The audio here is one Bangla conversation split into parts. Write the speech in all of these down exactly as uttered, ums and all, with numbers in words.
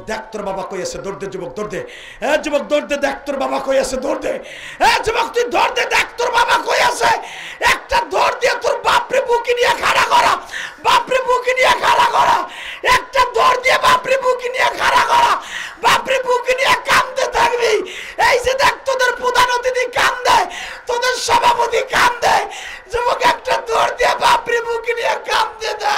দেখ তোর বাবা কই আছে, দৌড় দে যুবক, দৌড় দে। এ যুবক দৌড় দে, দেখ তোর বাবা কই আছে, দৌড় দে। এ যুবক তুই দৌড় দে, দেখ তোর বাবা কই আছে। একটা দৌড় দিয়ে তোর বাপরে বুকে নিয়ে খাড়া করা, বাপরে বুকে নিয়ে খাড়া করা। একটা দৌড় দিয়ে বাপরে বুকে নিয়ে খাড়া করা, বাপরে বুকে নিয়ে কাঁদতে থাকবি। এই যে দেখ তোদের প্রধান অতিথি কান্দে, তোদের সভাপতি কান্দে, যুবক একটা দৌড় দিয়ে বাপরে বুকে নিয়ে কাঁদতে দা।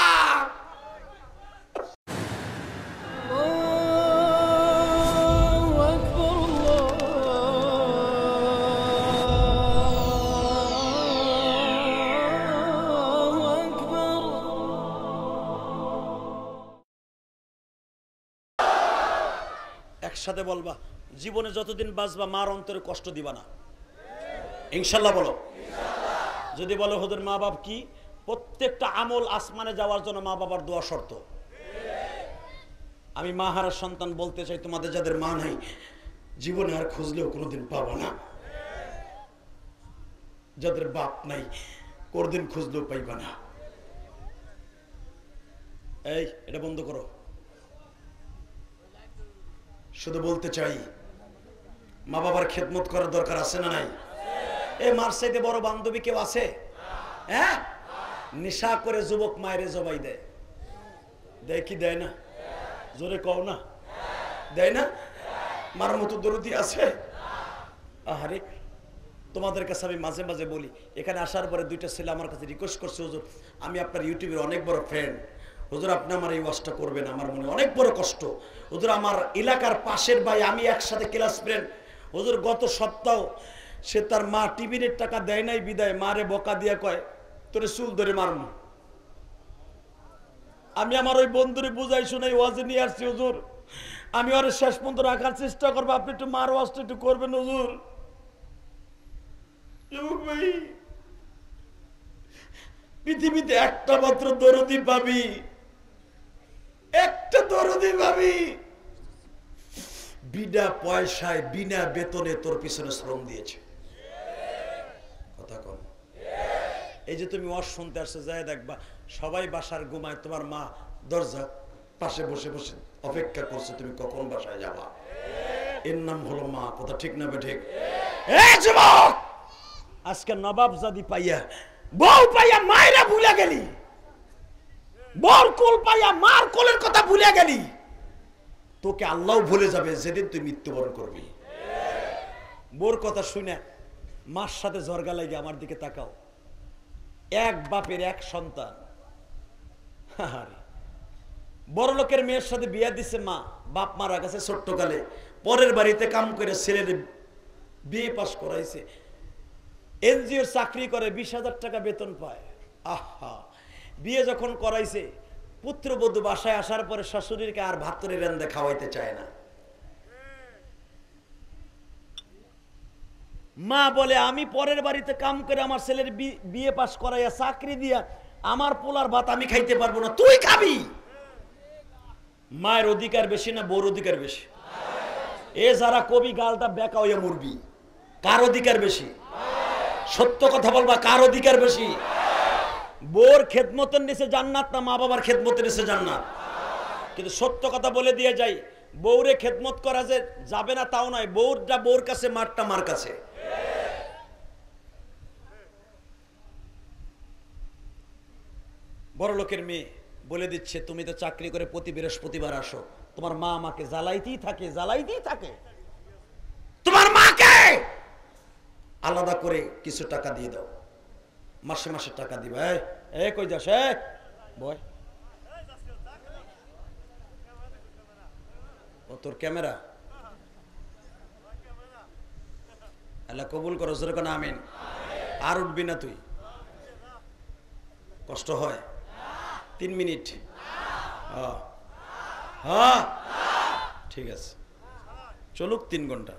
একসাথে বলবা, জীবনে যতদিন বাঁচবা মার অন্তরে কষ্ট দিবা না, ইনশাল্লাহ বলো। যদি বলো হুজুর মা বাপ কি, প্রত্যেকটা আমল আসমানে যাওয়ার জন্য মা বাবার দোয়া শর্ত। আমি মা হারার সন্তান বলতে চাই, তোমাদের যাদের মা নাই জীবনে আর খুঁজলেও কোনোদিন পাবা না, যাদের বাপ নাই কোনদিন খুঁজলেও পাইবা না। এই এটা বন্ধ করো। শুধু বলতে চাই, মা বাবার খেদমত করার দরকার আছে না নাই? এ মার চাইতে বড় বান্ধবী কেউ আছে? হ্যাঁ, নেশা করে যুবক মায়েরে জবাই দেয়, দেয় কি দেয় না? জোরে কও না, দেয় না? মার মতো দরদি আছে? আহারে, তোমাদের কাছে আমি মাঝে মাঝে বলি, এখানে আসার পরে দুইটা ছেলে আমার কাছে রিকোয়েস্ট করছে, হুজুর আমি আপনার ইউটিউবের অনেক বড় ফ্রেন্ড, হুজুর আপনি আমার এই ওয়াজটা করবেন, আমার মনে অনেক বড় কষ্ট। হুজুর আমার এলাকার পাশের ভাই, আমি একসাথে ক্লাস ফ্রেন্ড, হুজুর গত সপ্তাহ সে তার মা টিভির টাকা দেয় নাই বিদায় মারে বকা দিয়া কয় তোরে চুল ধরে মারমু। আমি আমার ওই বন্ধুরে বুঝাই শুনাই ওয়াজে নিয়ে আসছি, হুজুর আমি ওর শেষ পর্যন্ত রাখার চেষ্টা করবো, আপনি একটু মার ওয়াজটা একটু করবেন হুজুর। ভাই পৃথিবীতে একটা মাত্র দরদি পাবি, একটা দরদি পাবি, বিনা পয়সায় বিনা বেতনে তোর পিছনে শ্রম দিয়েছে। কথা কম। এই যে তুমি ওয়াজ শুনতে আসছো, যায় দেখবা সবাই বাসার ঘুমায়, তোমার মা দরজা পাশে বসে বসে অপেক্ষা করছে তুমি কখন বাসায় যাবা। এর নাম হলো মা। কথা ঠিক না বে ঠিক? এই যুবক, আজকে নবাব জাদি পাইয়া বউ পাইয়া মায়েরা ভুলে গেলি, বর কোল পাইয়া মার কোলের কথা ভুলে গেলি, তোকে আল্লাহ ভুলে যাবে যেদিন তুই মৃত্যুবরণ করবি। বোর কথা শুনে মার সাথে ঝরগা লাগে আমার দিকে তাকাও। এক বাপের এক সন্তান, বড় লোকের মেয়ের সাথে বিয়ে দিচ্ছে মা, বাপ মারা গেছে ছোট্টকালে, পরের বাড়িতে কাম করে ছেলের বিয়ে পাস করাইছে, এনজিওর চাকরি করে, বিশ হাজার টাকা বেতন পায়। আহা, বিয়ে যখন করাইছে পুত্রবধূ বাসায় আসার পরে শাশুড়িকে আর ভাতরে রান্দে খাওয়াইতে চায় না। মা বলে আমি পরের বাড়িতে কাম করে আমার ছেলের বিয়ে পাস করাইয়া চাকরি দিয়া আমার পোলার ভাত আমি খাইতে পারবো না, তুই খাবি। মায়ের অধিকার বেশি না বউর অধিকার বেশি? এ যারা কবি গালটা বেকা হইয়া মরবি, কার অধিকার বেশি? সত্য কথা বলবা, কার অধিকার বেশি? বউর খেদমতের নিচে জান্নাত না মা বাবার খেদমতের নিচে জান্নাত? কিন্তু সত্য কথা বলে দিয়ে যাই, বউরে খেদমত করা যে যাবে না তাও নয়, বউরটা বউর কাছে, মারটা মার কাছে। বড় লোকের মেয়ে বলে দিচ্ছে তুমি তো চাকরি করে প্রতি বৃহস্পতিবার আসো, তোমার মা আমাকে জ্বালাইতেই থাকে, জ্বালাইতেই থাকে, তোমার মাকে আলাদা করে কিছু টাকা দিয়ে দাও, মাসে মাসে টাকা দিবা। এ কই যাস? বয় ও তোর ক্যামেরা, আল্লাহ কবুল করো, যেরকম আমিন। আর উঠবি না তুই, কষ্ট হয়? তিন মিনিট হ্যাঁ ঠিক আছে, চলুক তিন ঘন্টা।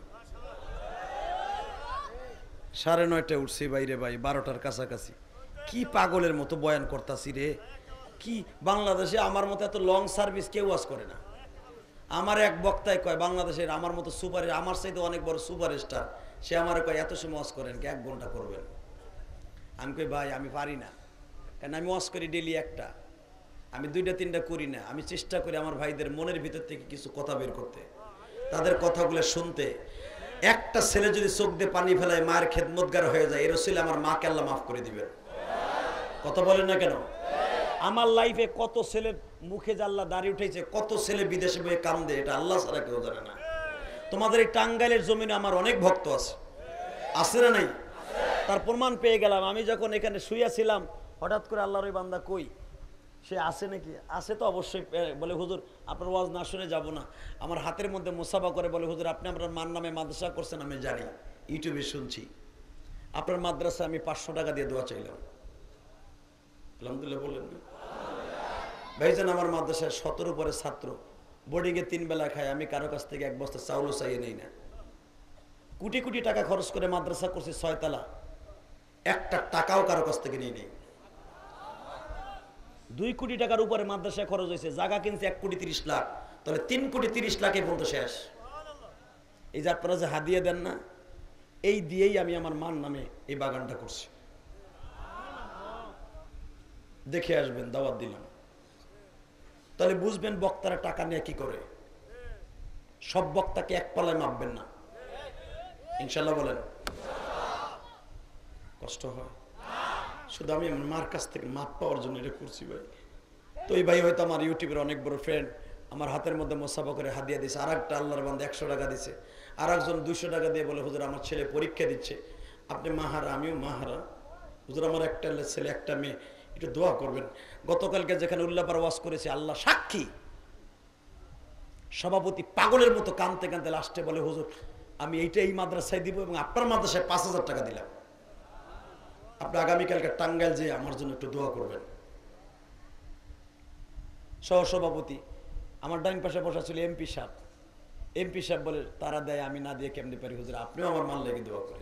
সাড়ে নয়টায় উঠছি বাইরে ভাই, বারোটার কাছাকাছি। কি পাগলের মতো বয়ান করতাছি রে, কি বাংলাদেশে আমার মতো এত লং সার্ভিস কেউ আজ করে না। আমার এক বক্তায় কয় বাংলাদেশের আমার মতো সুপার, আমার চাইতে অনেক বড় সুপার স্টার, সে আমার কয় এত সময় ওয়াজ করেন কি, এক ঘন্টা করবেন? আমি কই ভাই আমি পারি না, কেন আমি ওয়াজ করি ডেলি একটা, আমি দুইটা তিনটা করি না, আমি চেষ্টা করি আমার ভাইদের মনের ভিতর থেকে কিছু কথা বের করতে, তাদের কথাগুলো শুনতে। একটা ছেলে যদি চোখ দিয়ে পানি ফেলায় মায়ের খেদমতগার হয়ে যায়, এর ছেলে আমার মাকে আল্লাহ মাফ করে দিবেন। কথা বলেন না কেন? আমার লাইফে কত ছেলের মুখে যে আল্লাহ দাঁড়িয়ে উঠেছে, কত ছেলে বিদেশে বয়ে কান্দে, এটা আল্লাহ ছাড়া কেউ জানে না। তোমাদের এই টাঙ্গাইলের জমিনে আমার অনেক ভক্ত আছে, আছে না নাই? তার প্রমাণ পেয়ে গেলাম। আমি যখন এখানে শুয়েছিলাম, হঠাৎ করে আল্লাহর ওই বান্দা কই, সে আসে নাকি? আসে তো অবশ্যই। বলে হুজুর আপনার ওয়াজ না শুনে যাব না। আমার হাতের মধ্যে মুসাফা করে বলে হুজুর আপনি আপনার মার নামে মাদ্রাসা করছেন, আমি জানি, ইউটিউবে শুনছি। আপনার মাদ্রাসা আমি পাঁচশো টাকা দিয়ে দোয়া চাইলাম। আলহামদুলিল্লাহ বলেন না ভাইজান? আমার মাদ্রাসায় সতেরো পরে ছাত্র, বোর্ডিংয়ে তিন বেলা খায়, আমি কারো কাছ থেকে এক বস্তা চাউলও চাইয়ে নেই না। কোটি কোটি টাকা খরচ করে মাদ্রাসা করছি ছয়তলা, একটা টাকাও কারো কাছ থেকে নিয়ে নেই। দুই কোটি টাকার উপরে মাদ্রাসায় খরচ হয়েছে, জায়গা কিনছে এক কোটি তিরিশ লাখ, তাহলে তিন কোটি তিরিশ লাখে পর্যন্ত শেষ। এই যে আপনারা যে হাদিয়া দেন না, এই দিয়েই আমি আমার মার নামে এই বাগানটা করছি। দেখে আসবেন, দাওয়াত দিলাম। তাহলে বুঝবেন বক্তারা টাকা নিয়ে কি করে। সব বক্তাকে এক পালায় মাপবেন না, ইনশাল্লাহ বলেন। কষ্ট হয় শুধু আমি আমার মার কাছ থেকে মাপ পাওয়ার জন্য এটা করছি ভাই। তো এই ভাই হয়তো আমার ইউটিউবের অনেক বড় ফ্রেন্ড, আমার হাতের মধ্যে মোসাফা করে হাদিয়া দিয়েছে। আর একটা আল্লাহর বান্দা একশো টাকা দিছে, আর একজন দুইশো টাকা দিয়ে বলে হুজুর আমার ছেলে পরীক্ষা দিচ্ছে, আপনি মাহারা আমিও মাহারা, হুজুর আমার একটা ছেলে একটা মেয়ে, একটু দোয়া করবেন। গতকালকে যেখানে উল্লাপাড়া ওয়াজ করেছে, আল্লাহ সাক্ষী, সভাপতি পাগলের মতো কানতে কানতে লাস্টে বলে হুজুর আমি এইটা এই মাদ্রাসায় দিব এবং আপনার মাদ্রাসায় পাঁচ হাজার টাকা দিলাম, আপনি আগামীকালকে টাঙ্গাইল যেয়ে আমার জন্য একটু দোয়া করবেন। সহসভাপতি আমার ডাইন পাশে বসা ছিল এমপি সাহেব। এমপি সাহেব বলে তারা দেয়, আমি না দিয়ে কেমনি পারি হুজুর, আপনিও আমার মান লেগে দোয়া করেন।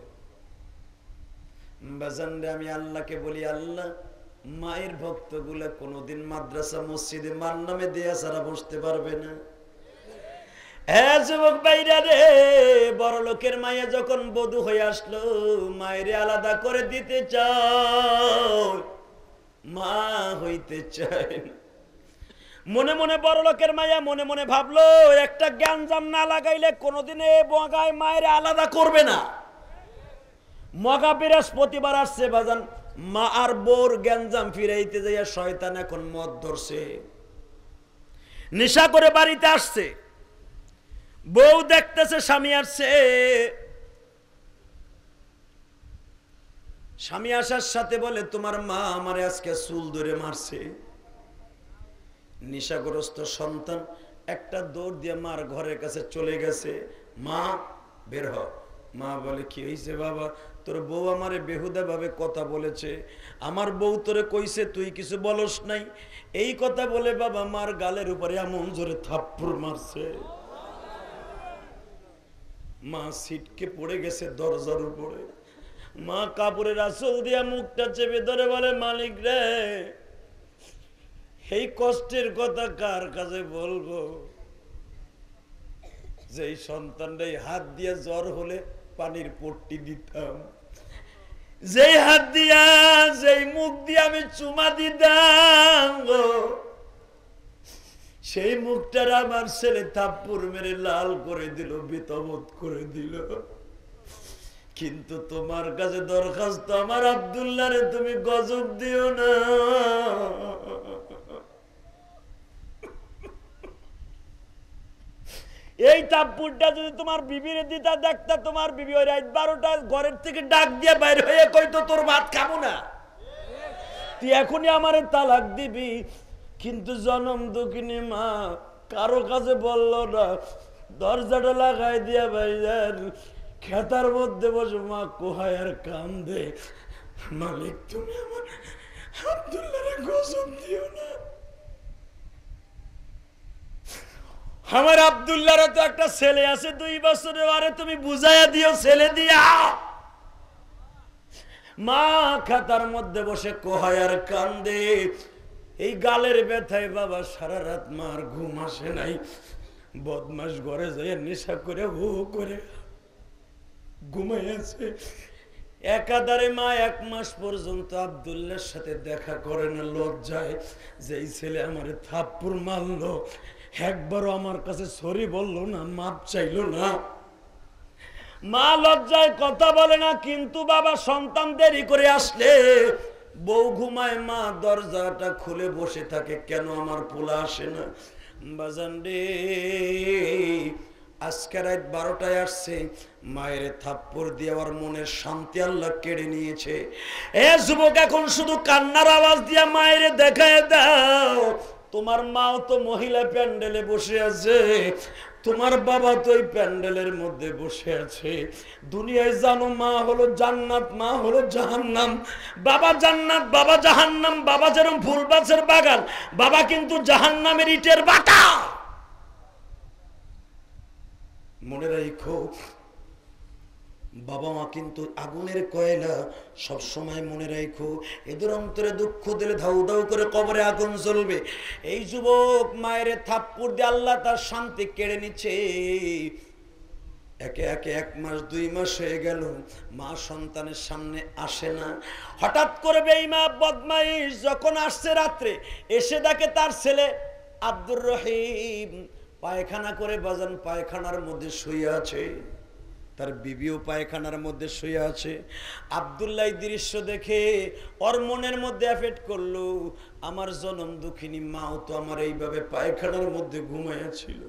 বাজানরে আমি আল্লাহকে বলি, আল্লাহ মায়ের ভক্তগুলা কোনোদিন মাদ্রাসা মসজিদে মার নামে দেয়া ছাড়া বসতে পারবে না। হ্যাঁ যুবক ভাইরা রে, বড় লোকের মায়া যখন বধূ হয়ে আসলো, মায়ের আলাদা করে দিতে চায়, মা হইতে চায় না। মনে মনে বড় লোকের মায়া মনে মনে ভাবলো একটা জ্ঞানজাম না লাগাইলে কোনোদিনে বগায় মায়ের আলাদা করবে না। মগা বৃহস্পতিবার আসছে বাজান, মা আর বোর জ্ঞানজাম ফিরাইতে যাইয়া শয়তান এখন মদ ধরছে, নেশা করে বাড়িতে আসছে। বউ দেখতেছে স্বামী আসছে, স্বামী আসার সাথে বলে তোমার মা আমারে আজকে চুল ধরে মারছে। নেশাগ্রস্ত সন্তান একটা দৌড় দিয়ে মার ঘরের কাছে চলে গেছে, মা বের হ। মা বলে কি হয়েছে বাবা? তোর বউ আমারে বেহুদা ভাবে কথা বলেছে, আমার বউ তোরে কইছে তুই কিছু বলস নাই। এই কথা বলে বাবা মার গালের উপরে এমন জোরে থাপ্পড় মারছে, মা সিটকে পড়ে গেছে দরজার উপরে। মা কাপড়ের আঁচল দিয়া মুখটা চেপে ধরে বলে মালিক রে, এই কষ্টের কথা কার কাছে বলবো? যেই সন্তানটাই হাত দিয়ে জ্বর হলে পানির পট্টি দিতাম, যেই হাত দিয়া যেই মুখ দিয়ে আমি চুমা দিতাম, সেই মুখটার আমার ছেলে থাপ্পড় মেরে লাল করে দিল, বিতবত করে দিল। কিন্তু তোমার কাছে দরখাস্ত, আমার আব্দুল্লাহ রে তুমি গজব দিও না। এই থাপ্পড়টা যদি তোমার বিবির দিতা দেখতা, তোমার বিবি ওই রাত বারোটা ঘরের থেকে ডাক দিয়ে বাইরে হয়ে কইতো তোর ভাত খাবো না, তুই এখনই আমারে তালাক দিবি। কিন্তু জনম দুঃখিনী মা কারো কাছে বললো না, দরজাটা লাগাই দিয়া ভাইজান খেতার মধ্যে বসে মা কোহায় আর কান্দে, মালিক তুমি আমার আব্দুল্লাহরে গজব দিও না। আমার আব্দুল্লাহর তো একটা ছেলে আছে দুই বছরে, আরে তুমি বুঝাইয়া দিও ছেলে দিয়া। মা খাতার মধ্যে বসে কোহায় আর কান্দে, এই গালের ব্যথায় বাবা সারা রাত মার ঘুম আসে নাই। বদমাস ঘরে যায় নেশা করে হু করে ঘুমাইয়াছে। একাধারে মা এক মাস পর্যন্ত আব্দুল্লাহর সাথে দেখা করে না লজ্জায়, যেই ছেলে আমারে থাপ্পড় মারলো একবারও আমার কাছে সরি বললো না, মাপ চাইলো না। মা লজ্জায় কথা বলে না, কিন্তু বাবা সন্তান দেরি করে আসলে বউ ঘুমায়, মা দরজাটা খুলে বসে থাকে, কেন আমার পোলা আসে না। বাজান রে, আজকে রাত বারোটায় আসছে, মায়ের থাপ্পড় দিয়ে আমার মনের শান্তি আল্লাহ কেড়ে নিয়েছে। এ যুবক, এখন শুধু কান্নার আওয়াজ দিয়া মায়ের দেখায় দাও, তোমার মাও তো মহিলা প্যান্ডেলে বসে আছে, তোমার বাবা তো এই প্যান্ডেলের মধ্যে বসে আছে। দুনিয়ায় জানো মা হলো জান্নাত, মা হলো জাহান্নাম। বাবা জান্নাত, বাবা জাহান্নাম। বাবা যেরকম ফুল গাছের বাগান, বাবা কিন্তু জাহান্নামের ইটের বাটা। মনে রাখো, বাবা মা কিন্তু আগুনের কয়লা। সব সময় মনে রাখো, এদের অন্তরে দুঃখ দিলে ধাউ ধাউ করে কবরে আগুন জ্বলবে। এই যুবক মায়ের থাপ্পড় দিয়ে আল্লাহ তার শান্তি কেড়ে নিচ্ছে। একে একে এক মাস দুই মাস হয়ে গেল, মা সন্তানের সামনে আসে না। হঠাৎ করে বেঈমান বদমাইশ যখন আসছে রাত্রে, এসে দেখে তার ছেলে আব্দুর রহিম পায়খানা করে, বাজান পায়খানার মধ্যে শুয়ে আছে, তার বিবিও পায়খানার মধ্যে শুয়ে আছে। আব্দুল্লাহ দৃশ্য দেখে ওর মনের মধ্যে এফেক্ট করলো, আমার জনম দুঃখিনী মাও তো আমার এইভাবে পায়খানার মধ্যে ঘুমাইয়াছিল।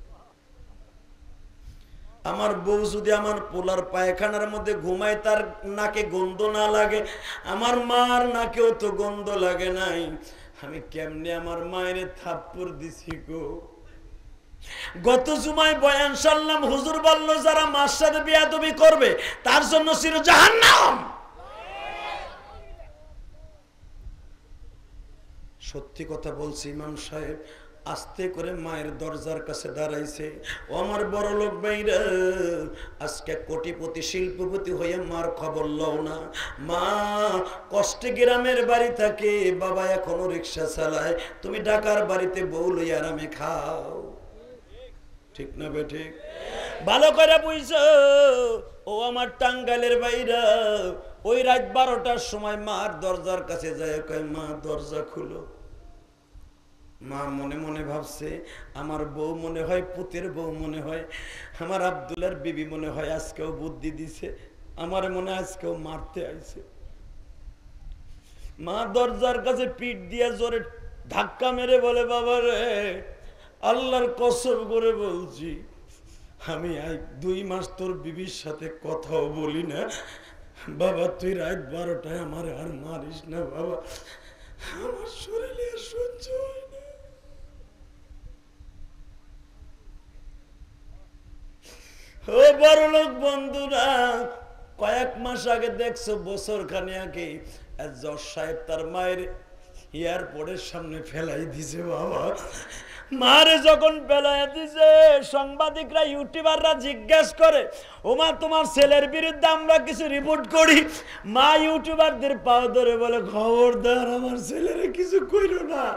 আমার বউ যদি আমার পোলার পায়খানার মধ্যে ঘুমায়, তার নাকে গন্ধ না লাগে, আমার মার নাকেও তো গন্ধ লাগে নাই, আমি কেমনে আমার মায়ের থাপ্পড় দিছি গো। গত জুমায় বয়ান শুনলাম, হুজুর বলল যারা মার সাথে বেয়াদবি করবে তার জন্য চির জাহান্নাম। সত্যি কথা বলছি, ইমাম সাহেব আস্তে করে মায়ের দরজার কাছে দাঁড়াইছে। ও আমার বড় লোক ভাইরা, আজকে কোটিপতি শিল্পপতি হয়ে মার খবর লও না। মা কষ্টে গ্রামের বাড়ি থাকে, বাবা এখনো রিক্সা চালায়, তুমি ঢাকার বাড়িতে বউ লই আরামে খাও। ঠিক না বে ঠিক? ভালো করে বুঝছো ও আমার টাঙ্গাইলের ভাইরা, ওই রাত বারোটার সময় মার দরজার কাছে যায়, কয় মা দরজা খুলো। মা মনে মনে ভাবছে, আমার বউ মনে হয় পুতের বউ, মনে হয় আমার আব্দুল্লার বিবি, মনে হয় আজকেও বুদ্ধি দিছে, আমার মনে হয় আজকেও মারতে আইছে। মা দরজার কাছে পিঠ দিয়ে জোরে ধাক্কা মেরে বলে, বাবা রে, আল্লাহর কসম করে বলছি, আমি দুই মাস তোর বিবির সাথে কথাও বলি না। বাবা তুই রাত বারোটায় আমার আর মারিস না বাবা, আমার শরীরে সহ্য হয় না। ও বড় লোক বন্ধুরা, কয়েক মাস আগে দেখছো, বছর খানে আগে জজ সাহেব তার মায়ের এয়ারপোর্টের সামনে ফেলাই দিছে। বাবা মারে যখন ফেলাই দিছে, সাংবাদিকরা ইউটিউবাররা জিজ্ঞেস করে, ওমা তোমার ছেলের বিরুদ্ধে আমরা কিছু রিপোর্ট করি। মা ইউটিউবারদের পাও ধরে বলে, খবরদার আমার ছেলেরে কিছু কইরো না।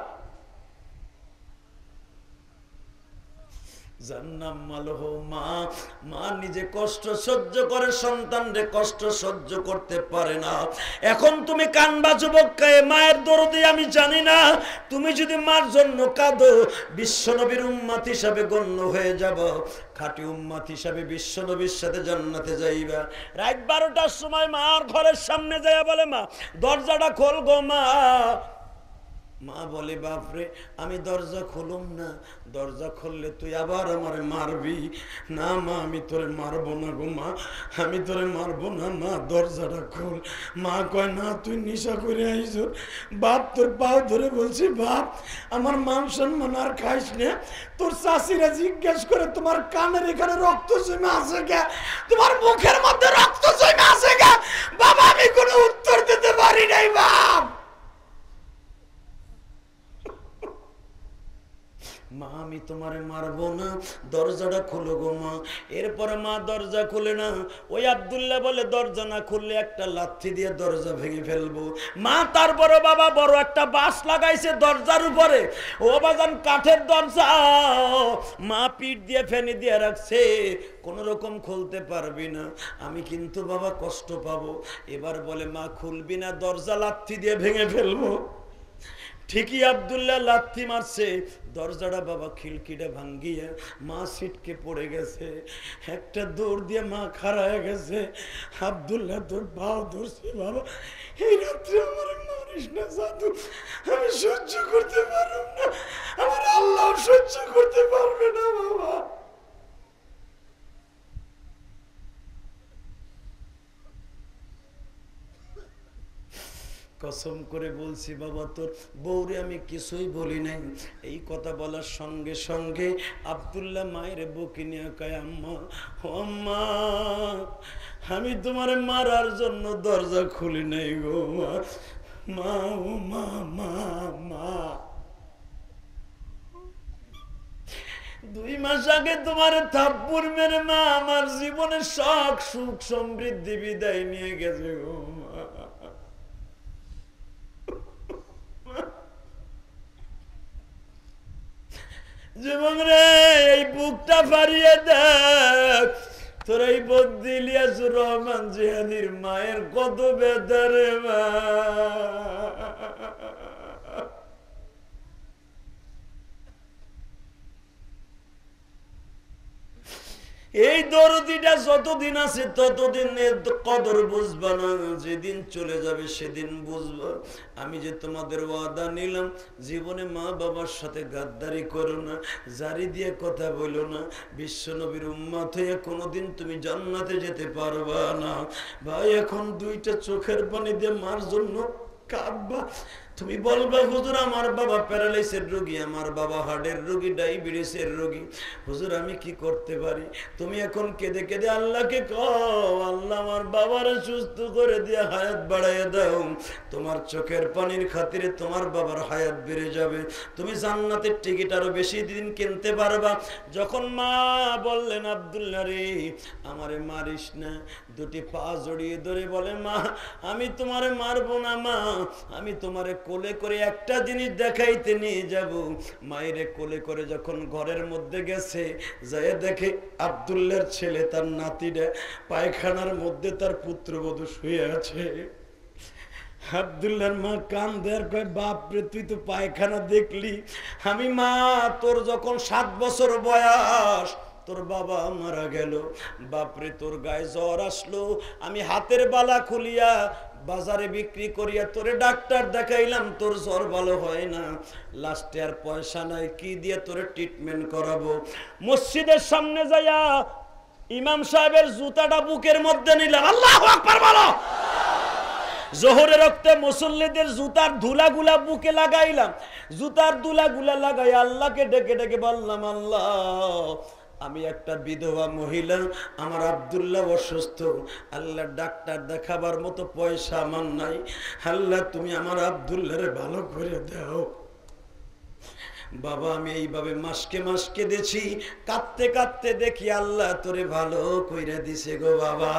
মা মা নিজে কষ্ট সহ্য করে, সন্তানরে কষ্ট সহ্য করতে পারে না। এখন তুমি কানবা যুবক, মায়ের দরদে আমি জানি না, তুমি যদি মার জন্য কাঁদো, বিশ্বনবীর উম্মত হিসাবে গণ্য হয়ে যাব, খাঁটি উম্মত হিসাবে বিশ্বনবীর সাথে জান্নাতে যাইবা। রাত বারোটার সময় মার ঘরের সামনে যাইয়া বলে, মা দরজাটা খোল গো মা। মা বলে, বাপরে আমি দরজা খুলুম না, দরজা খুললে তুই আবার আমারে মারবি। না মা, আমি তোরে মারবো না গো মা, আমি তোরে মারবো না, মা দরজাটা খোল। মা কয়, না তুই নেশা করে আইস। বাপ তোর পাও ধরে বলছি, বাপ আমার মান সম্মান আর খাইস না। তোর চাষিরা জিজ্ঞেস করে, তোমার কানের এখানে রক্ত জমে আছে কে, তোমার মুখের মধ্যে রক্ত জমে আছে কে? বাবা আমি কোনো উত্তর দিতে পারি নাই। বাপ মা আমি তোমারে মারবো না, দরজাটা খুলো গো মা। এরপরে মা দরজা খুলে না। ওই আব্দুল্লাহ বলে দরজা না খুললে একটা লাথি দিয়ে দরজা ভেঙে ফেলবো। মা তারপরে বাবা বড় একটা বাঁশ লাগাইছে দরজার উপরে, ও বাজান কাঠের দরজা, মা পিঠ দিয়ে ফেনে দিয়ে রাখছে, কোন রকম খুলতে পারবি না, আমি কিন্তু বাবা কষ্ট পাবো। এবার বলে মা খুলবি না, দরজা লাথি দিয়ে ভেঙে ফেলবো। ঠিকই আব্দুল্লাহ লাথি মারছে, দরজাটা বাবা খিলকিটা ভাঙ্গিয়ে মা সিটকে পড়ে গেছে। একটা দৌড় দিয়ে মা খাড়া হয়ে গেছে। আব্দুল্লাহ তোর পাও ধরছে, বাবা এই রাত্রে আমার মারিস না জাদু, আমি সহ্য করতে পারব না, আমার আল্লাহ সহ্য করতে পারবে না বাবা। কসম করে বলছি বাবা তোর বউরে আমি কিছুই বলি নাই। এই কথা বলার সঙ্গে সঙ্গে আব্দুল্লাহ মায়ের বুকে নিয়ে কয় আম্মা, ও আম্মা আমি তোমার মারার জন্য দরজা খুলি নাই গো মা, মা ও মা মা মা দুই মাস আগে তোমার থাপ্পড় মেরে মা আমার জীবনের শখ সুখ সমৃদ্ধি বিদায় নিয়ে গেছে গো মা। জীবন রে এই বুকটা ফারিয়ে দেখ, তোর এই বদ্দি ইলিয়াসুর রহমান জিহাদির মায়ের কত ব্যথা রে মা। এই দরদিটা যতদিন আছে ততদিন কদর বুঝবা না, যেদিন চলে যাবে সেদিন বুঝবা। আমি যে তোমাদের ওয়াদা নিলাম, জীবনে মা বাবার সাথে গাদ্দারি করো না, জারি দিয়ে কথা বলো না, বিশ্ব নবীর উম্মত হয়ে কোনোদিন তুমি জান্নাতে যেতে পারবা না। ভাই এখন দুইটা চোখের পানি দিয়ে মার জন্য কাঁদবা, তুমি বলবা হুজুর আমার বাবা প্যারালাইসিসের রোগী, আমার বাবা হার্টের রোগী, ডায়াবেটিসের রোগী, হুজুর আমি কি করতে পারি? তুমি এখন কেঁদে কেঁদে আল্লাহকে কও, আল্লাহ আমার বাবারে সুস্থ করে দিয়ে হায়াত বাড়াইয়া দাও। তোমার চোখের পানির খাতিরে তোমার বাবার হায়াত বেড়ে যাবে, তুমি জান্নাতের টিকিট আরো বেশি দিন কিনতে পারবা। যখন মা বললেন আব্দুল্লাহ রে আমারে মারিস না, দুটি পা জড়িয়ে ধরে বলে মা আমি তোমারে মারবো না মা, আমি তোমারে কোলে করে একটা জিনিস দেখাইতে নিয়ে যাব। মায়েরে কোলে করে যখন ঘরের মধ্যে গেছে, যায় দেখে আব্দুল্লাহর ছেলে তার নাতিটা পায়খানার মধ্যে তার পুত্রবধূ শুয়ে আছে। আব্দুল্লাহর মা কান দেয়ার কয় বাপরে তুই তো পায়খানা দেখলি? আমি মা তোর যখন সাত বছর বয়স তোর বাবা মারা গেল, বাপরে তোর গায়ে জ্বর আসলো, আমি হাতের বালা খুলিয়া বাজারে বিক্রি করিয়া তোরে ডাক্তার দেখাইলাম, তোর জ্বর ভালো হয় না, লাস্টে আর পয়সা নাই, কি দিয়ে তোরে ট্রিটমেন্ট করাবো? মসজিদের সামনে যাইয়া ইমাম সাহেবের জুতাটা বুকের মধ্যে নিলাম, আল্লাহু আকবার বলো। জোহরের রক্তে মুসল্লিদের জুতার ধুলাগুলা বুকে লাগাইলাম, জুতার ধুলাগুলা লাগাই আল্লাহকে ডেকে ডেকে বললাম আল্লাহ আমি একটা বিধবা মহিলা, আমার আব্দুল্লাহ অসুস্থ, আল্লাহ ডাক্তার দেখাবার মতো পয়সা আমার নাই, আল্লাহ তুমি আমার আব্দুল্লাহরে ভালো করে দাও। বাবা আমি এইভাবে মাসকে মাস কেঁদেছি, কাঁদতে কাঁদতে দেখি আল্লাহ তোরে ভালো কইরা দিছে গো বাবা।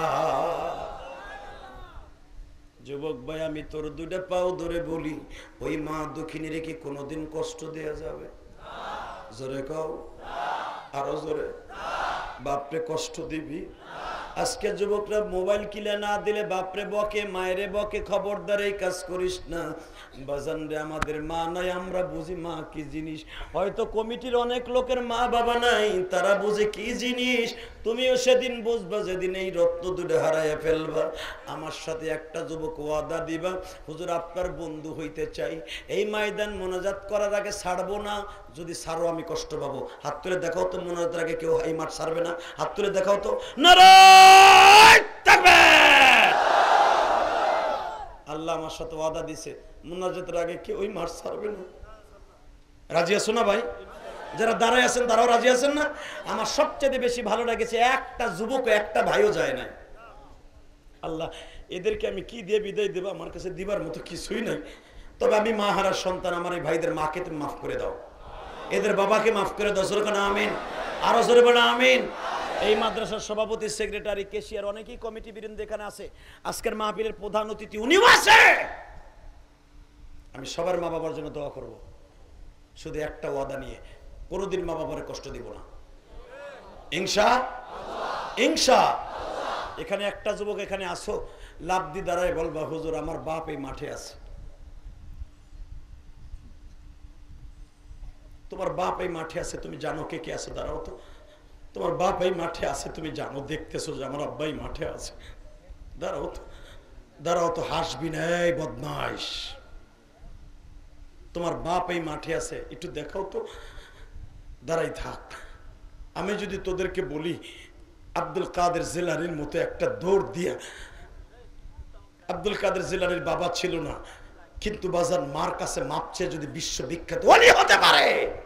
যুবক ভাই আমি তোর দুইটা পাও ধরে বলি, ওই মা দক্ষিণীর কি কোনোদিন কষ্ট দেয়া যাবে? জোরে কও, আরো জোরে। বাপরে কষ্ট দিবি? আজকে যুবকরা মোবাইল কিনে না দিলে বাপরে বকে, মায়েরে বকে, খবরদার এই কাজ করিস না। বাজান রে আমাদের মা নাই, আমরা বুঝি মা কি জিনিস। হয়তো কমিটির অনেক লোকের মা বাবা নাই, তারা বুঝে কি জিনিস। তুমিও সেদিন বুঝবা যেদিন এই রত্ন দুটো হারাইয়া ফেলবা। আমার সাথে একটা যুবক ওয়াদা দিবা, হুজুর আপনার বন্ধু হইতে চাই, এই ময়দান মোনাজাত করার আগে ছাড়বো না, যদি ছাড়ো আমি কষ্ট পাবো। হাত তুলে দেখাও তো, মোনাজাতের আগে কেউ এই মাঠ ছাড়বে না, হাত তুলে দেখাও তো। নারায়ে তাকবীর। আল্লাহ আমার সাথে ওয়াদা দিছে, মোনাজাতের আগে কেউ ওই মাঠ ছাড়বে না। রাজি আছো না ভাই? যারা দাঁড়ায় আছেন তারাও রাজি আছেন না? আমার সবচেয়ে বেশি ভালো লাগেছে একটা যুবক একটা ভাইও যায় নাই। আল্লাহ এদেরকে আমি কি দিয়ে বিদায় দেবো, আমার কাছে দিবার মতো কিছুই নাই। তবে আমি মা হারার সন্তান, আমার এই ভাইদের মাকে তুমি মাফ করে দাও। এদের বাবাকে মাফ করে দাও, জোরে বলো আমিন, আরো জোরে বলো আমিন। এই মাদ্রাসার সভাপতি, সেক্রেটারি, কেশিয়ার, অনেকেই কমিটি বৃন্দ এখানে আছে। আজকের মাহফিলের প্রধান অতিথি উনিও আছে। আমি সবার মা বাবার জন্য দোয়া করব, শুধু একটা ওয়াদা নিয়ে, কোনোদিন মা বাবার কষ্ট দিব না, ইনশাআল্লাহ ইনশাআল্লাহ। এখানে একটা যুবক এখানে আসো, লাভ দি দাঁড়ায় বলবা, হুজুর আমার বাপ এই মাঠে আছে। তোমার বাপ এই মাঠে আছে, তুমি জানো কে কে আছে? দাঁড়াও তো, তোমার বাপ এই মাঠে আছে, তুমি জানো, দেখতেছো যে আমার আব্বাই মাঠে আছে। দাঁড়াও তো, দাঁড়াও তো, হাসবি না এই বদমাইশ। তোমার বাপ এই মাঠে আছে, একটু দেখাও তো, দাঁড়াই থাক। আমি যদি তোদেরকে বলি আব্দুল কাদের জিলানীর মতো একটা দৌড় দিয়া, আব্দুল কাদের জিলানীর বাবা ছিল না, কিন্তু বাজার মার কাছে মাপছে যদি বিশ্ববিখ্যাত ওলি হতে পারে,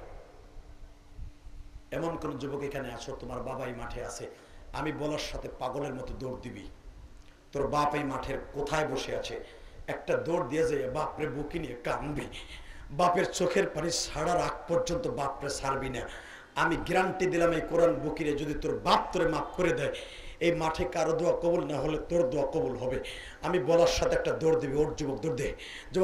এমন কোন যুবক এখানে আছো তোমার বাবা এই মাঠে আছে, আমি বলার সাথে পাগলের মতো দৌড় দিবি। তোর বাপ এই মাঠের কোথায় বসে আছে, একটা দৌড় দিয়ে যায়, বাপরে বুকি নিয়ে কাঁদবি, বাপের চোখের পানি ছাড়ার আগ পর্যন্ত বাপরে ছাড়বি না। আমি গ্যারান্টি দিলাম এই কোরআন বুকিরে যদি তোর বাপ তোরে মাফ করে দেয়, এই মাঠে কারো দোয়া কবুল না হলে তোর দোয়া কবুল হবে। আমি বলার সাথে একটা দৌড় দিবি, ওর যুবক দৌড় দে।